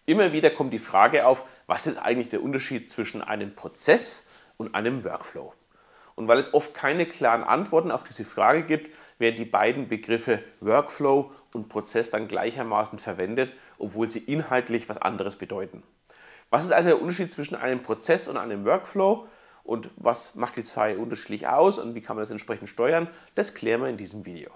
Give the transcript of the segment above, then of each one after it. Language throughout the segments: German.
Immer wieder kommt die Frage auf, was ist eigentlich der Unterschied zwischen einem Prozess und einem Workflow? Und weil es oft keine klaren Antworten auf diese Frage gibt, werden die beiden Begriffe Workflow und Prozess dann gleichermaßen verwendet, obwohl sie inhaltlich was anderes bedeuten. Was ist also der Unterschied zwischen einem Prozess und einem Workflow und was macht die zwei unterschiedlich aus und wie kann man das entsprechend steuern? Das klären wir in diesem Video.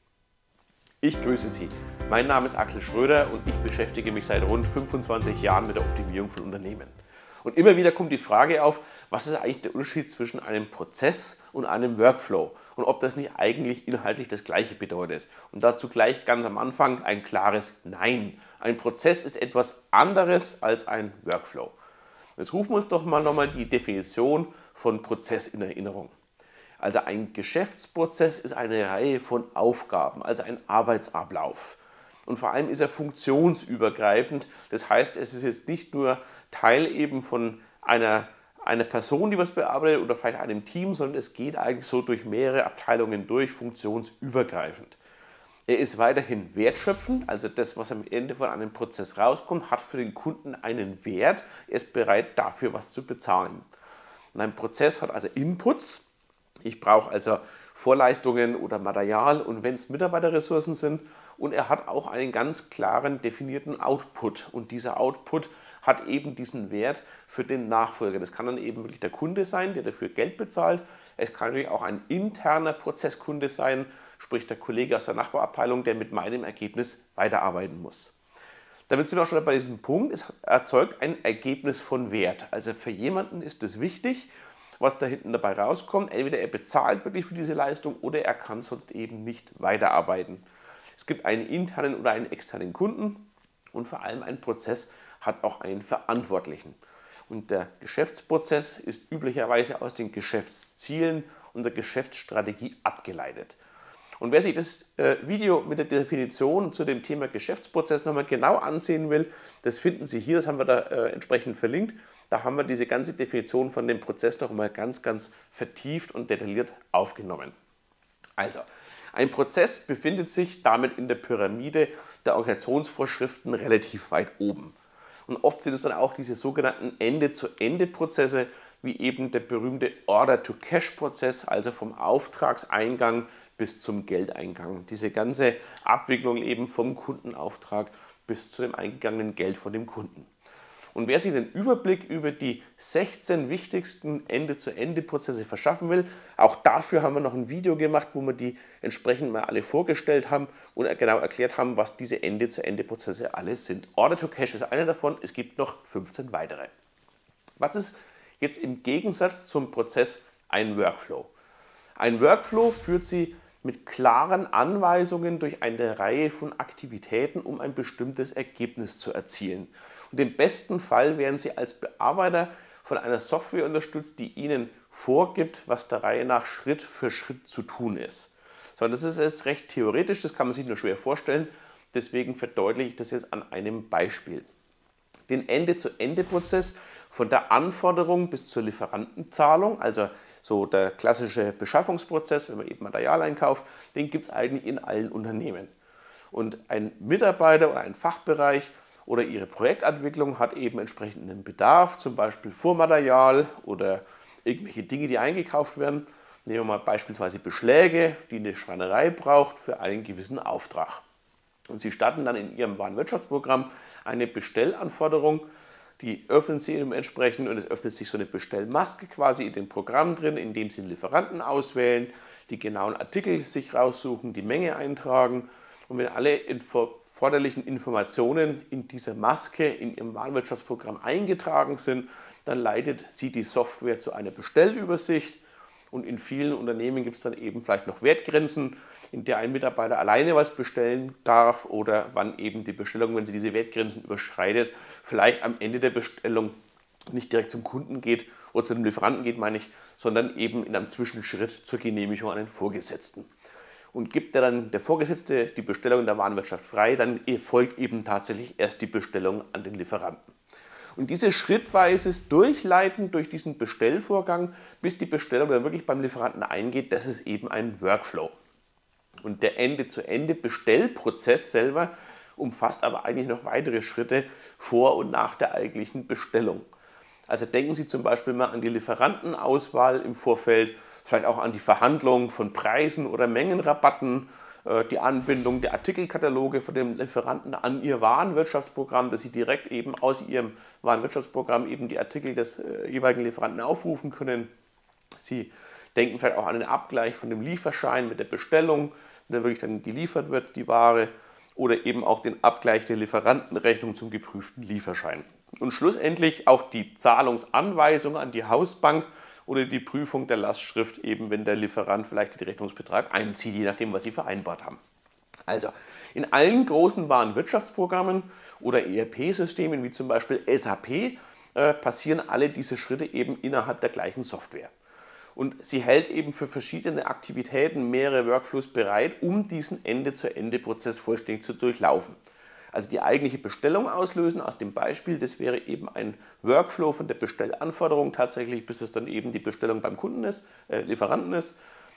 Ich grüße Sie. Mein Name ist Axel Schröder und ich beschäftige mich seit rund 25 Jahren mit der Optimierung von Unternehmen. Und immer wieder kommt die Frage auf, was ist eigentlich der Unterschied zwischen einem Prozess und einem Workflow und ob das nicht eigentlich inhaltlich das Gleiche bedeutet. Und dazu gleich ganz am Anfang ein klares Nein. Ein Prozess ist etwas anderes als ein Workflow. Jetzt rufen wir uns doch mal nochmal die Definition von Prozess in Erinnerung. Also ein Geschäftsprozess ist eine Reihe von Aufgaben, also ein Arbeitsablauf. Und vor allem ist er funktionsübergreifend. Das heißt, es ist jetzt nicht nur Teil eben von einer Person, die was bearbeitet oder vielleicht einem Team, sondern es geht eigentlich so durch mehrere Abteilungen durch, funktionsübergreifend. Er ist weiterhin wertschöpfend, also das, was am Ende von einem Prozess rauskommt, hat für den Kunden einen Wert. Er ist bereit, dafür was zu bezahlen. Und ein Prozess hat also Inputs. Ich brauche also Vorleistungen oder Material und wenn es Mitarbeiterressourcen sind. Und er hat auch einen ganz klaren definierten Output. Und dieser Output hat eben diesen Wert für den Nachfolger. Das kann dann eben wirklich der Kunde sein, der dafür Geld bezahlt. Es kann natürlich auch ein interner Prozesskunde sein, sprich der Kollege aus der Nachbarabteilung, der mit meinem Ergebnis weiterarbeiten muss. Damit sind wir auch schon bei diesem Punkt, es erzeugt ein Ergebnis von Wert. Also für jemanden ist es wichtig, was da hinten dabei rauskommt. Entweder er bezahlt wirklich für diese Leistung oder er kann sonst eben nicht weiterarbeiten. Es gibt einen internen oder einen externen Kunden und vor allem ein Prozess hat auch einen Verantwortlichen. Und der Geschäftsprozess ist üblicherweise aus den Geschäftszielen und der Geschäftsstrategie abgeleitet. Und wer sich das Video mit der Definition zu dem Thema Geschäftsprozess nochmal genau ansehen will, das finden Sie hier, das haben wir da entsprechend verlinkt. Da haben wir diese ganze Definition von dem Prozess noch mal ganz vertieft und detailliert aufgenommen. Also, ein Prozess befindet sich damit in der Pyramide der Organisationsvorschriften relativ weit oben. Und oft sind es dann auch diese sogenannten Ende-zu-Ende-Prozesse, wie eben der berühmte Order-to-Cash-Prozess, also vom Auftragseingang bis zum Geldeingang. Diese ganze Abwicklung eben vom Kundenauftrag bis zu dem eingegangenen Geld von dem Kunden. Und wer sich den Überblick über die 16 wichtigsten Ende-zu-Ende-Prozesse verschaffen will, auch dafür haben wir noch ein Video gemacht, wo wir die entsprechend mal alle vorgestellt haben und genau erklärt haben, was diese Ende-zu-Ende-Prozesse alles sind. Order-to-Cash ist einer davon, es gibt noch 15 weitere. Was ist jetzt im Gegensatz zum Prozess ein Workflow? Ein Workflow führt Sie mit klaren Anweisungen durch eine Reihe von Aktivitäten, um ein bestimmtes Ergebnis zu erzielen. Und im besten Fall werden Sie als Bearbeiter von einer Software unterstützt, die Ihnen vorgibt, was der Reihe nach Schritt für Schritt zu tun ist. So, das ist jetzt recht theoretisch, das kann man sich nur schwer vorstellen, deswegen verdeutliche ich das jetzt an einem Beispiel. Den Ende-zu-Ende-Prozess von der Anforderung bis zur Lieferantenzahlung, also so der klassische Beschaffungsprozess, wenn man eben Material einkauft, den gibt es eigentlich in allen Unternehmen. Und ein Mitarbeiter oder ein Fachbereich oder ihre Projektentwicklung hat eben entsprechenden Bedarf, zum Beispiel Vormaterial oder irgendwelche Dinge, die eingekauft werden. Nehmen wir mal beispielsweise Beschläge, die eine Schreinerei braucht für einen gewissen Auftrag. Und Sie starten dann in Ihrem Warenwirtschaftsprogramm eine Bestellanforderung, die öffnen Sie entsprechend und es öffnet sich so eine Bestellmaske quasi in dem Programm drin, in dem Sie den Lieferanten auswählen, die genauen Artikel sich raussuchen, die Menge eintragen und wenn alle erforderlichen Informationen in dieser Maske in Ihrem Warenwirtschaftsprogramm eingetragen sind, dann leitet Sie die Software zu einer Bestellübersicht. Und in vielen Unternehmen gibt es dann eben vielleicht noch Wertgrenzen, in der ein Mitarbeiter alleine was bestellen darf oder wann eben die Bestellung, wenn sie diese Wertgrenzen überschreitet, vielleicht am Ende der Bestellung nicht direkt zum Kunden geht oder zu dem Lieferanten geht, meine ich, sondern eben in einem Zwischenschritt zur Genehmigung an den Vorgesetzten. Und gibt der Vorgesetzte die Bestellung in der Warenwirtschaft frei, dann erfolgt eben tatsächlich erst die Bestellung an den Lieferanten. Und dieses schrittweises Durchleiten durch diesen Bestellvorgang, bis die Bestellung dann wirklich beim Lieferanten eingeht, das ist eben ein Workflow. Und der Ende-zu-Ende-Bestellprozess selber umfasst aber eigentlich noch weitere Schritte vor und nach der eigentlichen Bestellung. Also denken Sie zum Beispiel mal an die Lieferantenauswahl im Vorfeld, vielleicht auch an die Verhandlung von Preisen oder Mengenrabatten, die Anbindung der Artikelkataloge von dem Lieferanten an Ihr Warenwirtschaftsprogramm, dass Sie direkt eben aus Ihrem Warenwirtschaftsprogramm eben die Artikel des jeweiligen Lieferanten aufrufen können. Sie denken vielleicht auch an den Abgleich von dem Lieferschein mit der Bestellung, wenn dann wirklich dann geliefert wird, die Ware, oder eben auch den Abgleich der Lieferantenrechnung zum geprüften Lieferschein. Und schlussendlich auch die Zahlungsanweisung an die Hausbank oder die Prüfung der Lastschrift, eben wenn der Lieferant vielleicht den Rechnungsbetrag einzieht, je nachdem, was Sie vereinbart haben. Also in allen großen Warenwirtschaftsprogrammen oder ERP-Systemen wie zum Beispiel SAP passieren alle diese Schritte eben innerhalb der gleichen Software. Und sie hält eben für verschiedene Aktivitäten mehrere Workflows bereit, um diesen Ende-zu-Ende-Prozess vollständig zu durchlaufen. Also die eigentliche Bestellung auslösen aus dem Beispiel, das wäre eben ein Workflow von der Bestellanforderung tatsächlich, bis es dann eben die Bestellung beim Kunden ist, Lieferanten ist.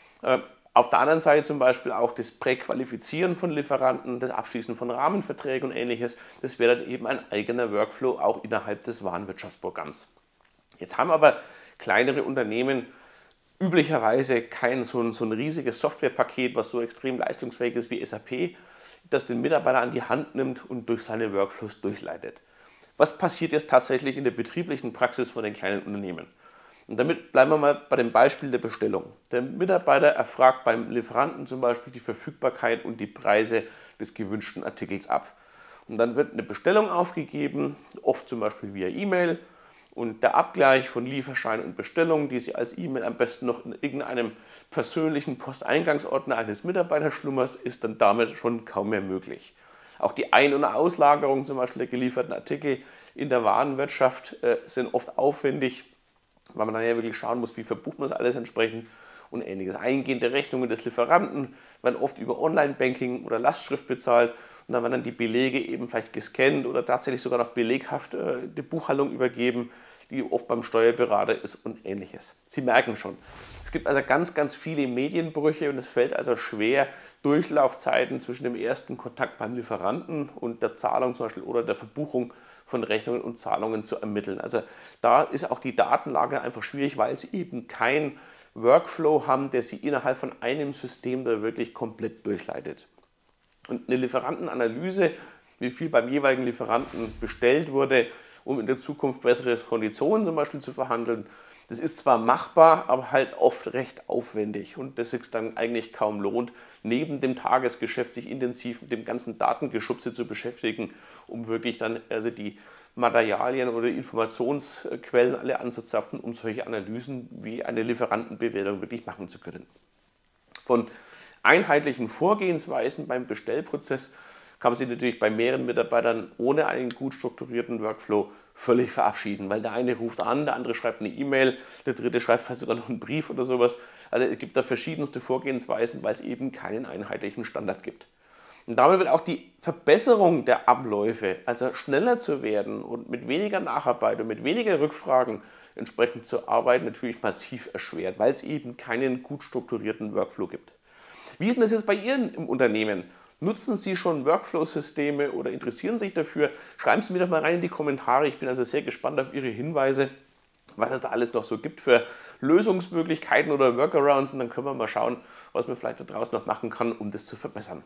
Auf der anderen Seite zum Beispiel auch das Präqualifizieren von Lieferanten, das Abschließen von Rahmenverträgen und ähnliches. Das wäre dann eben ein eigener Workflow auch innerhalb des Warenwirtschaftsprogramms. Jetzt haben aber kleinere Unternehmen üblicherweise kein so ein riesiges Softwarepaket, was so extrem leistungsfähig ist wie SAP, das den Mitarbeiter an die Hand nimmt und durch seine Workflows durchleitet. Was passiert jetzt tatsächlich in der betrieblichen Praxis von den kleinen Unternehmen? Und damit bleiben wir mal bei dem Beispiel der Bestellung. Der Mitarbeiter erfragt beim Lieferanten zum Beispiel die Verfügbarkeit und die Preise des gewünschten Artikels ab. Und dann wird eine Bestellung aufgegeben, oft zum Beispiel via E-Mail. Und der Abgleich von Lieferschein und Bestellung, die Sie als E-Mail am besten noch in irgendeinem persönlichen Posteingangsordner eines Mitarbeiters schlummert, ist dann damit schon kaum mehr möglich. Auch die Ein- und Auslagerung zum Beispiel der gelieferten Artikel in der Warenwirtschaft sind oft aufwendig, weil man dann ja wirklich schauen muss, wie verbucht man das alles entsprechend und ähnliches. Eingehende Rechnungen des Lieferanten werden oft über Online-Banking oder Lastschrift bezahlt und dann werden dann die Belege eben vielleicht gescannt oder tatsächlich sogar noch beleghaft die Buchhaltung übergeben, die oft beim Steuerberater ist und ähnliches. Sie merken schon, es gibt also ganz viele Medienbrüche und es fällt also schwer, Durchlaufzeiten zwischen dem ersten Kontakt beim Lieferanten und der Zahlung zum Beispiel oder der Verbuchung von Rechnungen und Zahlungen zu ermitteln. Also da ist auch die Datenlage einfach schwierig, weil sie eben kein Workflow haben, der sie innerhalb von einem System da wirklich komplett durchleitet. Und eine Lieferantenanalyse, wie viel beim jeweiligen Lieferanten bestellt wurde, um in der Zukunft bessere Konditionen zum Beispiel zu verhandeln, das ist zwar machbar, aber halt oft recht aufwendig und das sich dann eigentlich kaum lohnt, neben dem Tagesgeschäft sich intensiv mit dem ganzen Datengeschubse zu beschäftigen, um wirklich dann also die Materialien oder Informationsquellen alle anzuzapfen, um solche Analysen wie eine Lieferantenbewertung wirklich machen zu können. Von einheitlichen Vorgehensweisen beim Bestellprozess kann man sich natürlich bei mehreren Mitarbeitern ohne einen gut strukturierten Workflow völlig verabschieden, weil der eine ruft an, der andere schreibt eine E-Mail, der dritte schreibt vielleicht sogar noch einen Brief oder sowas. Also es gibt da verschiedenste Vorgehensweisen, weil es eben keinen einheitlichen Standard gibt. Und damit wird auch die Verbesserung der Abläufe, also schneller zu werden und mit weniger Nacharbeit und mit weniger Rückfragen entsprechend zu arbeiten, natürlich massiv erschwert, weil es eben keinen gut strukturierten Workflow gibt. Wie ist denn das jetzt bei Ihnen im Unternehmen? Nutzen Sie schon Workflow-Systeme oder interessieren Sie sich dafür? Schreiben Sie mir doch mal rein in die Kommentare. Ich bin also sehr gespannt auf Ihre Hinweise, was es da alles noch so gibt für Lösungsmöglichkeiten oder Workarounds. Und dann können wir mal schauen, was man vielleicht da draußen noch machen kann, um das zu verbessern.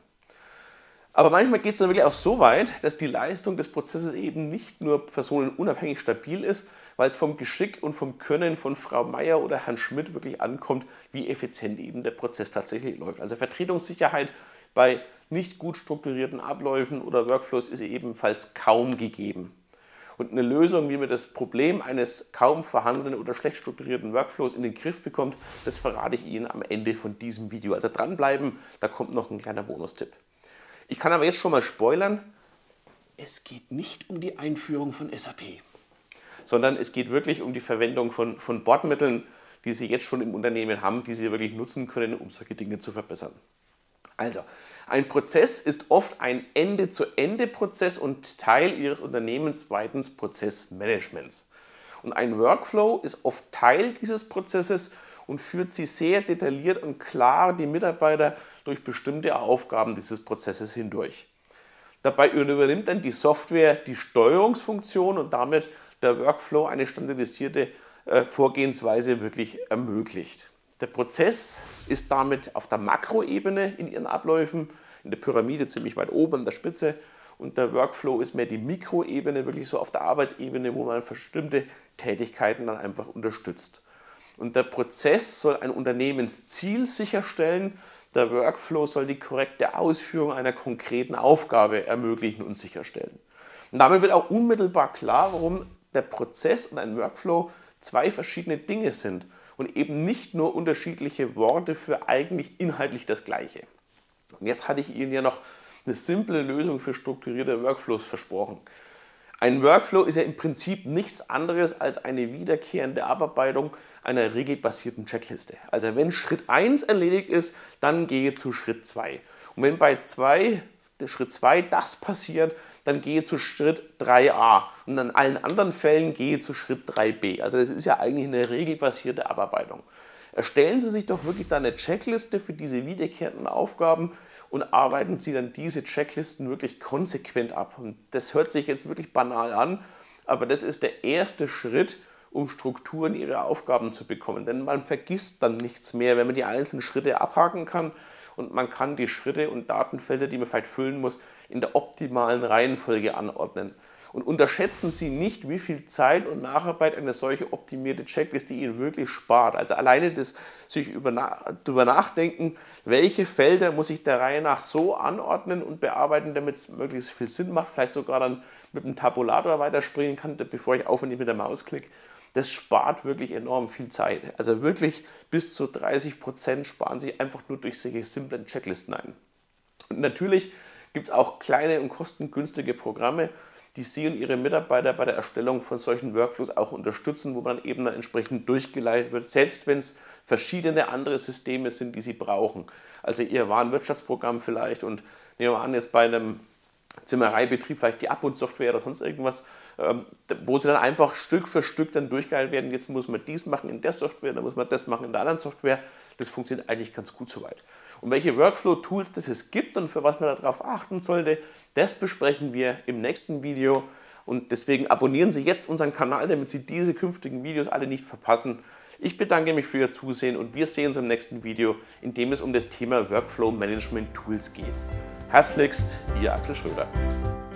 Aber manchmal geht es dann wirklich auch so weit, dass die Leistung des Prozesses eben nicht nur personenunabhängig stabil ist, weil es vom Geschick und vom Können von Frau Meier oder Herrn Schmidt wirklich ankommt, wie effizient eben der Prozess tatsächlich läuft. Also Vertretungssicherheit bei nicht gut strukturierten Abläufen oder Workflows ist ebenfalls kaum gegeben. Und eine Lösung, wie man das Problem eines kaum vorhandenen oder schlecht strukturierten Workflows in den Griff bekommt, das verrate ich Ihnen am Ende von diesem Video. Also dranbleiben, da kommt noch ein kleiner Bonustipp. Ich kann aber jetzt schon mal spoilern, es geht nicht um die Einführung von SAP, sondern es geht wirklich um die Verwendung von Bordmitteln, die Sie jetzt schon im Unternehmen haben, die Sie wirklich nutzen können, um solche Dinge zu verbessern. Also, ein Prozess ist oft ein Ende-zu-Ende-Prozess und Teil Ihres unternehmensweiten Prozessmanagements. Und ein Workflow ist oft Teil dieses Prozesses und führt Sie sehr detailliert und klar die Mitarbeiter durch bestimmte Aufgaben dieses Prozesses hindurch. Dabei übernimmt dann die Software die Steuerungsfunktion und damit der Workflow eine standardisierte Vorgehensweise wirklich ermöglicht. Der Prozess ist damit auf der Makroebene in ihren Abläufen, in der Pyramide ziemlich weit oben an der Spitze, und der Workflow ist mehr die Mikroebene, wirklich so auf der Arbeitsebene, wo man bestimmte Tätigkeiten dann einfach unterstützt. Und der Prozess soll ein Unternehmensziel sicherstellen, der Workflow soll die korrekte Ausführung einer konkreten Aufgabe ermöglichen und sicherstellen. Und damit wird auch unmittelbar klar, warum der Prozess und ein Workflow zwei verschiedene Dinge sind und eben nicht nur unterschiedliche Worte für eigentlich inhaltlich das Gleiche. Und jetzt hatte ich Ihnen ja noch eine simple Lösung für strukturierte Workflows versprochen. Ein Workflow ist ja im Prinzip nichts anderes als eine wiederkehrende Abarbeitung einer regelbasierten Checkliste. Also wenn Schritt 1 erledigt ist, dann gehe zu Schritt 2. Und wenn bei Schritt 2 das passiert, dann gehe zu Schritt 3a. Und an allen anderen Fällen gehe zu Schritt 3b. Also das ist ja eigentlich eine regelbasierte Abarbeitung. Erstellen Sie sich doch wirklich da eine Checkliste für diese wiederkehrenden Aufgaben und arbeiten Sie dann diese Checklisten wirklich konsequent ab. Und das hört sich jetzt wirklich banal an, aber das ist der erste Schritt, um Strukturen in Ihre Aufgaben zu bekommen. Denn man vergisst dann nichts mehr, wenn man die einzelnen Schritte abhaken kann, und man kann die Schritte und Datenfelder, die man vielleicht füllen muss, in der optimalen Reihenfolge anordnen. Und unterschätzen Sie nicht, wie viel Zeit und Nacharbeit eine solche optimierte Checkliste Ihnen wirklich spart. Also alleine das sich darüber nachdenken, welche Felder muss ich der Reihe nach so anordnen und bearbeiten, damit es möglichst viel Sinn macht, vielleicht sogar dann mit dem Tabulator weiterspringen kann, bevor ich aufwendig mit der Maus klicke. Das spart wirklich enorm viel Zeit. Also wirklich bis zu 30% sparen Sie einfach nur durch solche simplen Checklisten ein. Und natürlich gibt es auch kleine und kostengünstige Programme, die Sie und Ihre Mitarbeiter bei der Erstellung von solchen Workflows auch unterstützen, wo man eben dann entsprechend durchgeleitet wird, selbst wenn es verschiedene andere Systeme sind, die Sie brauchen. Also Ihr Warenwirtschaftsprogramm vielleicht, und nehmen wir an, jetzt bei einem Zimmereibetrieb vielleicht die Abundsoftware oder sonst irgendwas, wo Sie dann einfach Stück für Stück dann durchgeleitet werden. Jetzt muss man dies machen in der Software, dann muss man das machen in der anderen Software. Das funktioniert eigentlich ganz gut soweit. Und welche Workflow-Tools es gibt und für was man darauf achten sollte, das besprechen wir im nächsten Video. Und deswegen abonnieren Sie jetzt unseren Kanal, damit Sie diese künftigen Videos alle nicht verpassen. Ich bedanke mich für Ihr Zusehen und wir sehen uns im nächsten Video, in dem es um das Thema Workflow Management Tools geht. Herzlichst, Ihr Axel Schröder.